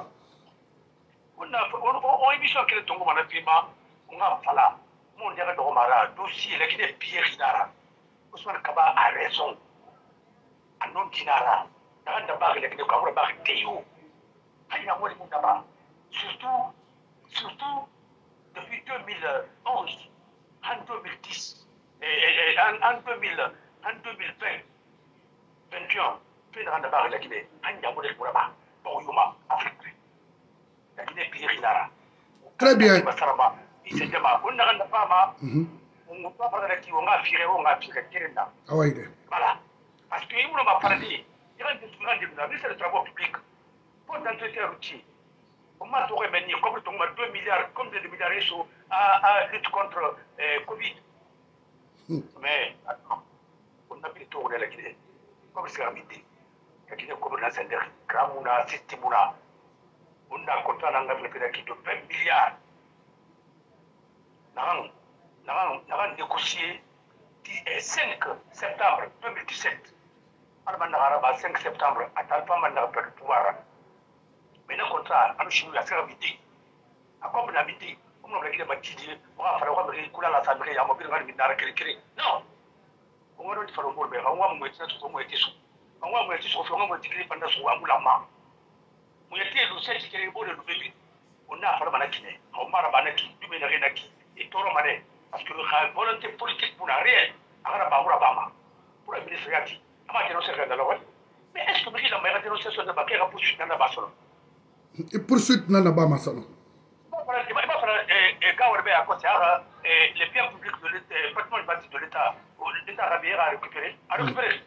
On a on émission qui est tombée dans le climat. On a fallu. Mon diable de Romara, dossier là qui est pire Dinara. Ousmane Kaba a raison. Anon Dinara. Dans la barre qui est comme la barre Théo. Il y a moins de monde là-bas. Surtout, surtout depuis deux mille onze, en deux mille dix, et en deux mille vingt. vingt et un, puis dans la barre de la Guinée, il y a un modèle pour là-bas, pour Yuma, Afrique. La Guinée, puis Rinara. Très bien. Il s'est dit, on n'a pas, on ne peut pas parler de on a viré, on a viré, Kéréna. Ah oui. Voilà. Parce qu'il ne m'a pas dit, il y a un c'est le travail public. Pour d'entretien routier, on m'a tout remené, comme on a deux milliards, comme deux milliards sur à lutte contre Covid. Mais, attends, on n'a plus tourné la Guinée. Comme c'est la midi, il y a comme la Sender, Kramuna, Sistimuna, on a compté en anglais de vingt milliards. Nous avons négocié cinq septembre deux mille dix-sept on a cinq septembre à Talpa on a perdu le pouvoir mais non contrat on a chimique à faire midi à quoi on a midi on a regardé ma tidi on a fait on a regardé couleur la santé on a mobile on a mis dans la créer non on va faire un bon mais on va me mettre sur on va mettre sur on va mettre sur on va mettre pendant sur on va ma on a été le seul qui est bon de le bébé on a fait mal à qui on m'a rabané qui du bien rien qui et tout le monde parce que la volonté politique pour la réelle agara ba wura bama pour la ministre yati ama kero se ganda lawa mais est-ce que miki la meilleure dénonciation de bakera pour suite na basolo et poursuite na na ba masalo ba fara ba ba fara e gawar be akosi aga les biens publics de l'État patrimoine bâti de l'État ou l'État arabier a récupéré a récupéré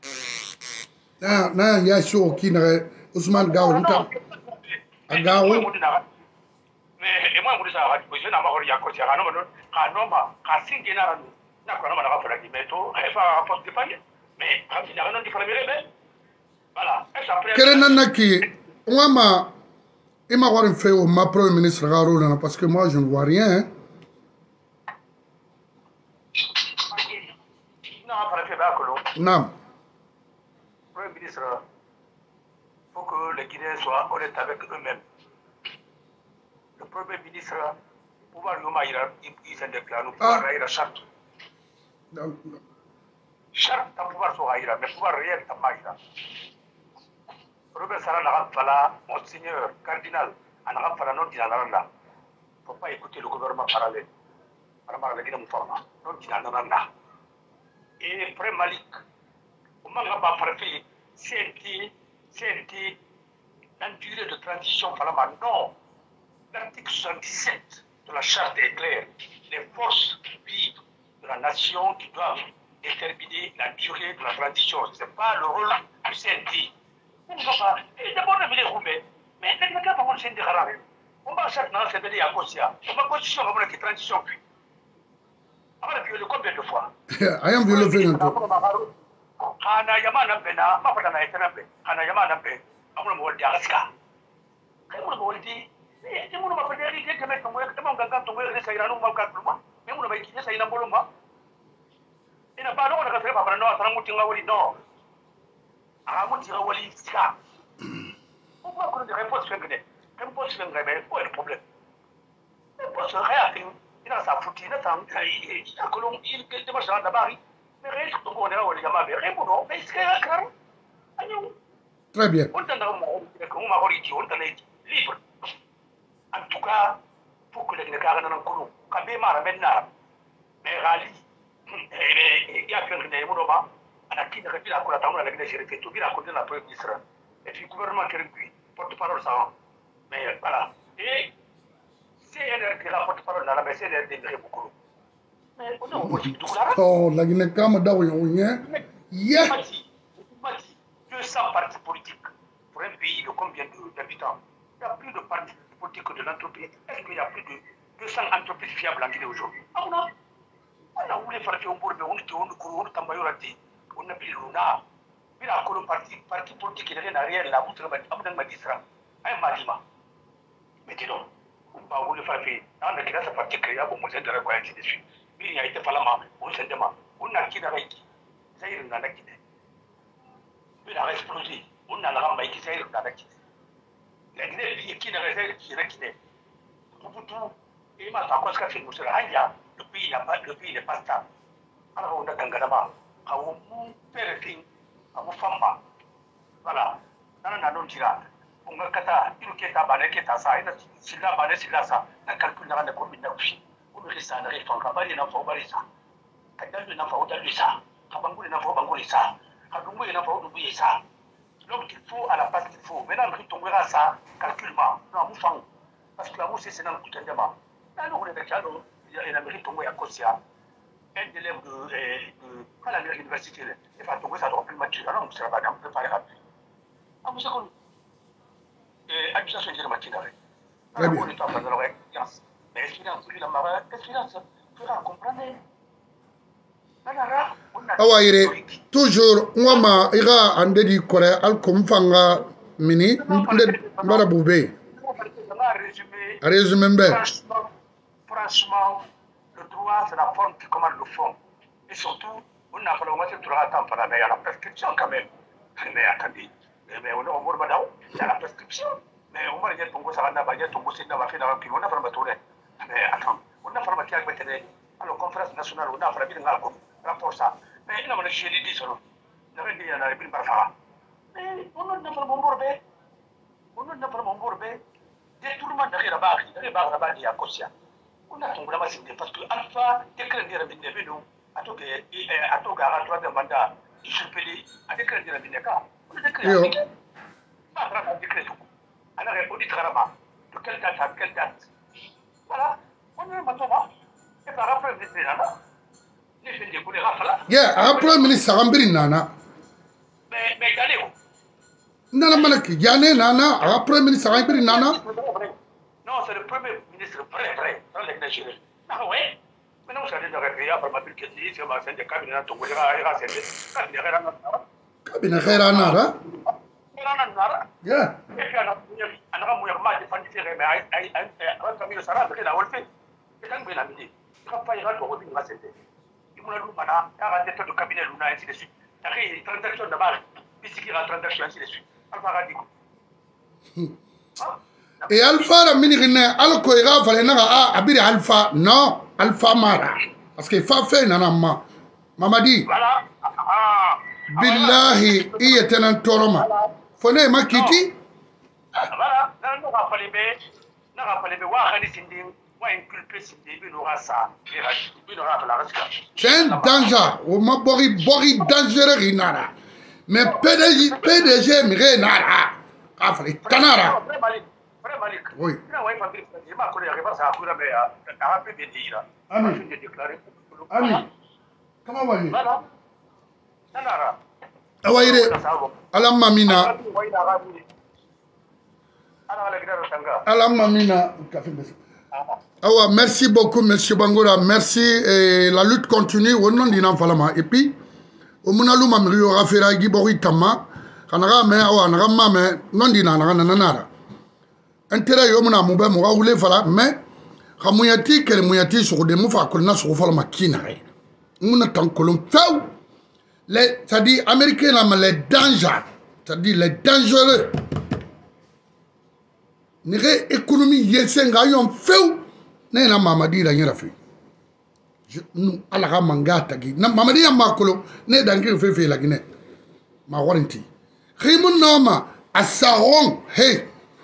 na na ya show ki na Ousmane Gawar nta agawo mais et moi je dis ça je na ma hori akosi aga no no ka no ma ka singe na ranu na ko na ma na fara di meto e fa rapport de panye mais il y a un qui fait voilà quel est naki moi ma il m'a voir fait au ma premier ministre Garou parce que moi je ne vois rien non après fait ba ko non premier ministre faut que les Guinéens soient honnêtes avec eux-mêmes le premier ministre pouvoir yoma ira il s'en déclare nous pouvoir ira charte charte ta pouvoir so ira mais pouvoir réel ta maïra Robert Sarah n'a pas Monseigneur Cardinal, n'a pas non dinaranda. Faut pas écouter le gouvernement parallèle. Par la Guinée Moufarma, non dinaranda. Et après Malik, au moment où on a parlé, c'est la durée de transition par non. L'article soixante-dix-sept de la charte est clair. Les forces vives de la nation qui doivent déterminer la durée de la transition. Ce n'est pas le rôle du C N T. D'abord, on les rouler, mais il n'y a pas de monde de rare. On va chaque année se donner à Kosia. On va constitution comme une transition puis. On va violer combien de fois? I am violé Kana Yamana Bena, Mapana Etenabe, Kana Yamana Be, I'm going to Alaska. I'm going to say, you want to make a make a work among the gun to wear this Iranu Makatuma. You want to make this in a Boloma? In a Bano, I have a no, I'm putting away no. I'm going to go away. Pourquoi on ne répond pas que répond sur le réveil, quoi le problème? Répond sur rien, il a sa foutue, il a sa il a colon, il est marché dans la barre, mais reste donc on est là, on est jamais répondant, mais c'est clair. Très bien. On t'en a on m'a dit, on t'en est libre. En tout cas, pour que les gars n'en colon, quand même à maintenant, mais rali, il y a quelqu'un qui est monoma, à qui ne répète la cour à table, la Guinée, j'ai tout bien à côté de la première ministre. Et puis le gouvernement qui est porte-parole ça. Mais voilà. Et c'est elle qui est la porte-parole dans la mais c'est elle qui est beaucoup. Mais on a au moins tout là. Oh, la Guinée comme dans le yeah. deux cents partis politiques pour un pays de combien d'habitants? Il y a plus de partis politiques que de l'entreprise. Est-ce qu'il y a plus de deux cents entreprises fiables en Guinée aujourd'hui? Ah on a. On a voulu faire un bourg de on qui on court on tambayorati. On a pris l'una. Il a un parti, parti politique qui n'est rien là, vous avez un magistrat, un malima. Mais dis donc, on va vous le faire faire. Dans le cas de ce parti créé, on vous aide à reconnaître dessus. Il y a été parlement, on s'est demandé, on a qui n'a pas qui. Ça y est, on a qui. Il a explosé, on a la rampe qui s'est on a qui. La Guinée, qui n'a pas qui n'a qui n'est. Pour tout, il m'a pas fait nous sur la le pays n'a pas, le pays n'est pas stable. Alors on a Gangalama, on fait le film. Abu Famba. Voilà. Nana Nano Tira. On va kata, il qui est à Baneketa, ça, et Silla Bane Silla, ça, un calcul dans la commune d'Aouchi. On me laisse un référent, Kabari n'a pas oublié ça. Kadal n'a pas oublié ça. Kabangou n'a pas oublié ça. Kabangou n'a pas oublié ça. Donc il faut à la base qu'il faut. Maintenant, on tombera ça, calculement. Non, vous fangez. Parce que la mousse, c'est dans le coup de débat. Là, on est déjà, il y a une Amérique tombée à Kosia. Un élève de, de, à la université, il va tomber ça doit plus matcher. Alors, on sera pas préparé rapide. Ah, vous savez, administration de la machinerie. Très bien. On est en train de leur expérience. Mais expérience, la marée, expérience, tu vas comprendre. Awa ire toujours ngoma ira ande di kore al kumfanga mini mbara bube. Résumé mbe. Franchement, le droit c'est la forme qui commande le fond. Et surtout, on a fallu mettre tout le temps pour la prescription quand même. Mais attendez, mais on a au moins il y a la prescription. Mais on va dire que ça va n'a ton bossé n'a pas fait dans le on a fait le tourner. Mais attends, on a fait le tiers avec alors conférence nationale, on a fait le rapport ça. Mais il a pas chez les dix sur le reste, il y en a une barra. Mais on a fait le bon bourbé. On a fait le bon bourbé. Détournement de la barre, de la barre là-bas, il y a Kossia. On a tombé là-bas, parce que Alpha, dès que l'on dit que nous, à tout cas, à trois mandats, il se peut dire, à dès que l'on dit que on a déclaré. Pas vraiment déclaré tout. Alors, on dit carrément, de quelle date à quelle date. Voilà, on est maintenant. Et par rapport à ce là, les gens qui connaissent Rafa là. Yeah, après, ministre, Rambiri Nana. Mais, mais, regardez-vous. Nana Malaki, Yane Nana, après, ministre, Rambiri Nana. Non, c'est le premier ministre vrai, vrai, dans les nations. Ah ouais. Mais non, c'est le réveil après ma petite question, c'est ma scène de cabinet, tout le monde a rassemblé. Cabinet Khera Nara. Khera Nara. Yeah. Et puis, on a un mouvement de famille, mais un famille de Sarah, de la Wolfe. Et quand vous l'avez dit, il ne va pas y avoir de rassemblé. Il m'a dit, mana, il y a un détail de cabinet, Luna, ainsi de suite. Il y a une transaction de base, puisqu'il y a une transaction, ainsi de suite. Alpha Radico. Et Alpha la minirine alko ira fale na a abiri Alpha non Alpha Mara parce que fa fait nana ma Mamadi voilà ah billahi iye tenan toroma fone makiti voilà nan no rappelé be na rappelé be wa khani sindin wa inculpé sindin bi no rasa bi no rasa la rasa c'est un danger o ma bori bori dangereux inara mais P D G P D G mire nara afri tanara oui. Ami. Ami. Comment va-t-il? Awaire. Alam mamina. Alam mamina. Awa, merci beaucoup, Monsieur Bangoura. Merci. Et la lutte continue. Au nom d'un falama. Et puis, au monalu mamri aura fait la gibori tama. Kanara me awa nara mame non dina nara nanara. Intérêt yomuna mube mo wule fala mais xamuyati kel muyati sur de mu fa ko na sur fala makina re muna tankolum few les ça dit américain la les dangers ça dit les dangereux nire économie yesenga yon few ne na mamadi la nyira fi nous ala ga mangata gi na mamadi ya makolo ne dangi fe fe la gine ma waranti khimun noma asaron hey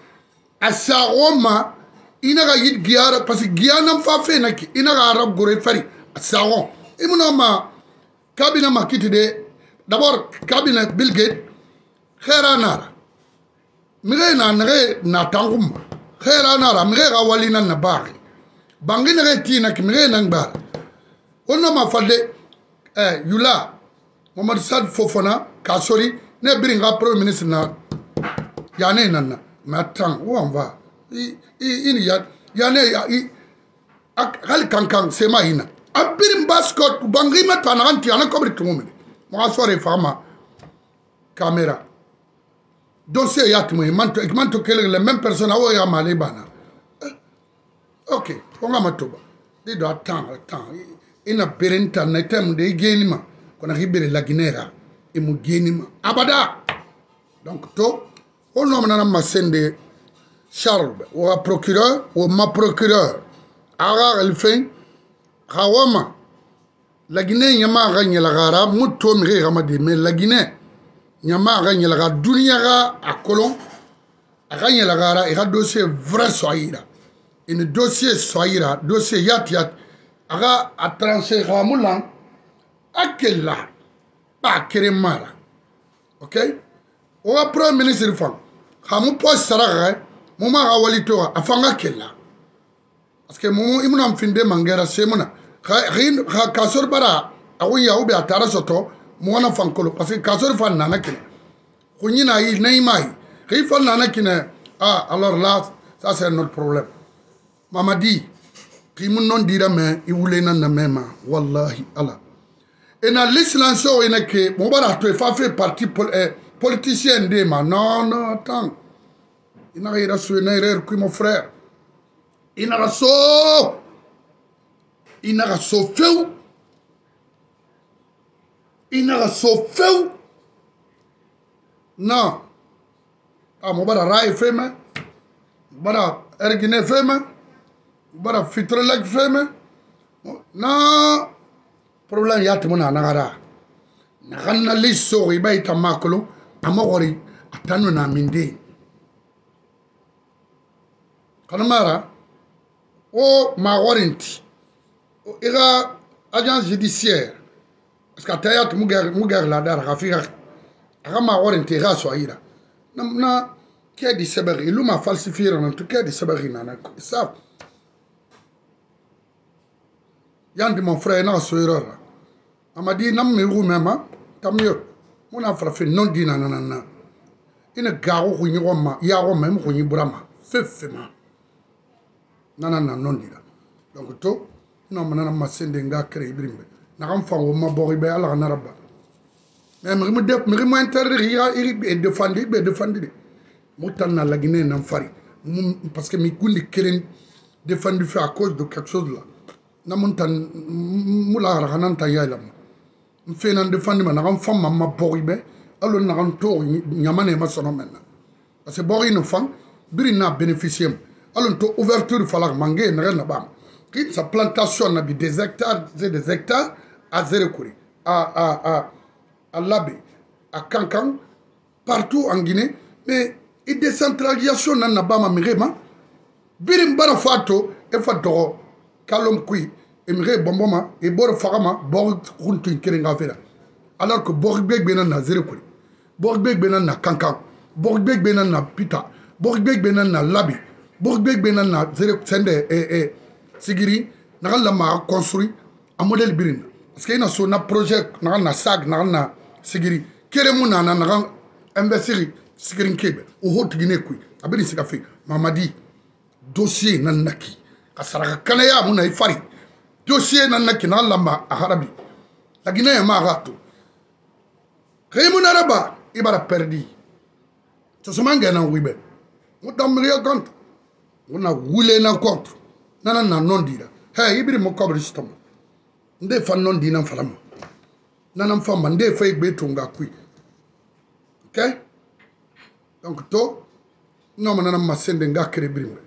Asaroma, il n'a pas eu de guerre parce que guerre n'a pas fait naki. Il n'a pas eu de fari. Asaron. Et mon homme, cabinet m'a quitté. D'abord, cabinet Bill Gates. Khera nara. Mire na nare na tangum. Khera nara. Mire rawali na nabari. Bangi nare tina ki mire nangbar. On a ma falde. Eh, Yula. Mohamed Sad Fofana. Kasori. Ne bringa premier ministre na. Yane nana. Mais attends, où on va? Il y a, il y a, il y a, c'est ma ina. Abirim bascot, bangrima tanaranti, on a comme tout le monde. Moi, soirée femme, caméra. Dossier yatmo, il manque que les mêmes personnes à Oya Malébana. Ok, on va m'attendre. Il doit attendre, attendre. Il n'a pas de temps, il n'a pas de temps. Qu'on arrive à la Guinée, il m'a gagné. Abada. Donc, tout. On a un de Charles, ou un procureur, ou ma procureur. Agar el fin, Rawama. La Guinée, Yama gagne la gara, Mouto Mire Ramadi, mais la Guinée, Yama gagne la gara, Duniara à Colomb, gagne la gara, et un dossier vrai soïra. Un dossier soïra, dossier yat yat, Aga a tranché Ramoulan, à quel là, pas Keremara. Ok? Ou un premier ministre de femme. Hamu poste saraka muma awalito afanga kella parce que mumu imuna mfinde mangera semuna khin kasor bara awu ya ubi atara soto muwana fankolo parce que kasor fan nana kine kunyina yi neymai khi fan nana kine ah alors là ça c'est notre problème Mamadi qui mun non dira mais il voulait nan na mema wallahi ala et na l'islam so ina ke mubara to fa fait partie politicien de ma non non attends il n'a rien reçu une erreur que mon frère il n'a reçu il n'a reçu feu ina so feu na amo bara rai fema bara ergine fema bara fitrelek fema na problem yati mona nagara na ganna liso ibay tamakolo amagori atanu na minde kanamara o ma warranty ira agence judiciaire parce que tayat mugar mugar la dar rafira ama warranty ga so ira na qui di sabari lu ma falsifier en tout cas di sabari nana ça yandi mon frère na so ira amadi nam me ru mema tamyo mona frafe non dina nana ina gawo ko ni roma ya roma mo ko ni brama fefema nana na non dira donc to non manana masende nga kre ibrimbe na kam fa wo ma bori be ala na rabba mais mi def mi mo interdire ya iri be défendre be défendre mutan na la Guinée nan fari parce que mi gundi keren défendu fait à cause de quelque chose là na muntan mula ranan ta yalam mi fe nan défendre ma na kam fa ma bori be alo na kam to nyamane ma sono men parce que bori no fan biri na bénéficier alors to ouverture falak mangé na na bam qui sa plantation na bi des hectares c'est des hectares à zéro kouri à à à à Labé à Kankan partout en Guinée mais et décentralisation na na bam mirema birim bara fato e fato kalom kui e mire bomboma e bor fagama bor khuntu kirenga fera alors que bor begbe na zéro kouri bor begbe na Kankan bor begbe na Pita bor begbe na Labé Borgbek benan na zere sende eh eh sigiri na la ma construit un modèle birin parce que ina so na projet na na sag na na sigiri kere mu na na na investir sigiri kebe o hot gine ku abiri sika fi mamadi dossier nan naki kasara kana ya mu na ifari dossier nan naki na la ma arabi la Guinée ma gato kaymu na raba ibara perdi to so manga na wibe mu damriya compte on a roulé na compte nana na non dira hey ibiri mo kobri stom nde fa non dina falama nana famba nde fa igbe tunga kui ok donc to no manana masende nga kere brimbe